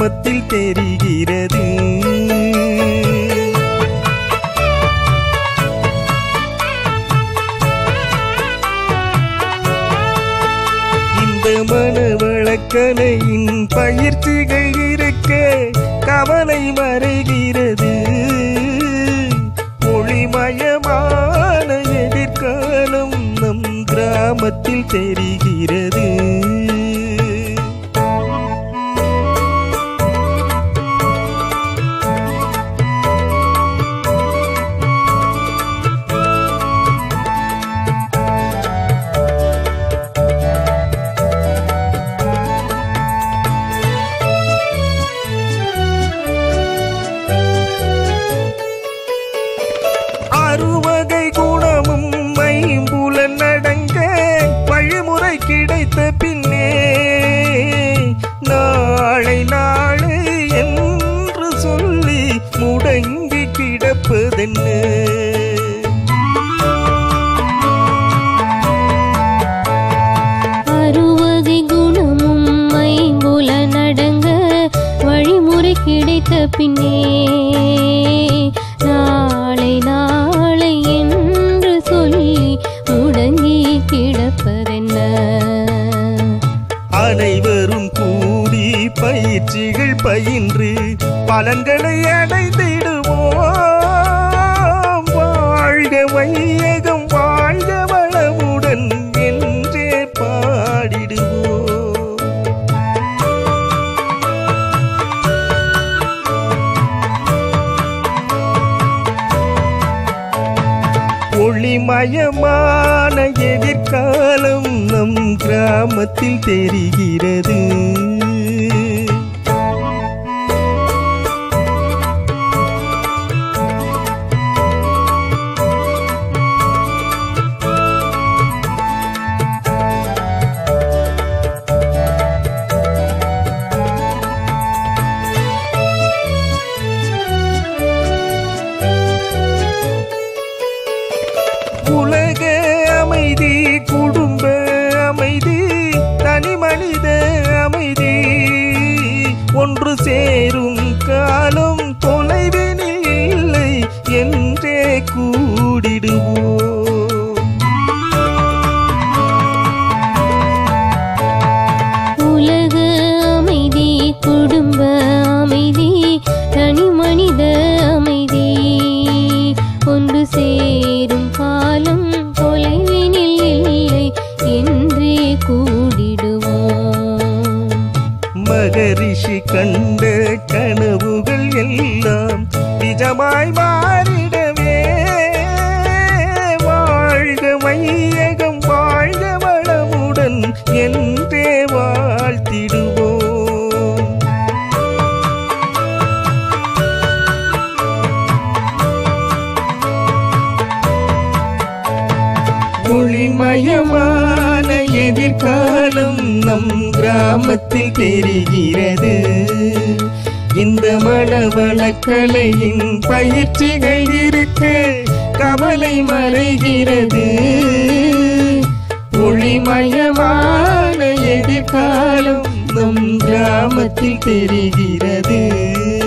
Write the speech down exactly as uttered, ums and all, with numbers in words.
கிராமத்தில் தெரிகிறது. இந்த மனவளக்கலையின் பயிற்சிகள் இருக்க கவலை மறைகிறது. ஒளிமயமான எதிர்காலம் நம் கிராமத்தில் தெரிகிறது. அறுவகை குணமும் ஐம்புலன் அடங்க வழிமுறை கிடைத்த பின்னே நாளை நாளை என்று சொல்லி முடங்கி கிடப்பதென்ன? அறுவகை குணமும் ஐம்புலன் அடங்க வழிமுறை கிடைத்த பின்னே நாளை நாளை என்று சொல்லி முடங்கி கிடப்பதென்ன? அனைவரும் கூடி பயிற்சிகள் பயின்று பலன்களை அடைந்திடுவோம். வாழ்க வையகம் வாழ்க வளமுடன் என்றே பாடிடுவோம். ஒளிமயமான எதிர்காலம் நம் கிராமத்தில் தெரிகிறது. உலக அமைதி, குடும்ப அமைதி, தனி மனித அமைதி ஒன்று சேரும் காலம் தொலைவினில் இல்லை என்றே கூடிடுவோம். உலக அமைதி, குடும்ப அமைதி, தனி மனித அமைதி ஒன்று சேரும் காலம் தொலைவினில் இல்லை என்றே கூடிடுவோம். மகரிஷி கண்ட கனவுகள் எல்லாம் நிஜமாய் மாறிடவே வாழ்க வையகம் வாழ்க வளமுடன் என்றே வாழ்த்திடுவோம். ஒளிமயமான எதிர்காலம் நம் கிராமத்தில் தெரிகிறது. இந்த மனவளக்கலையின் பயிற்சிகள் இருக்க கவலை மறைகிறது. ஒளிமயமான எதிர்காலம் நம் கிராமத்தில் தெரிகிறது.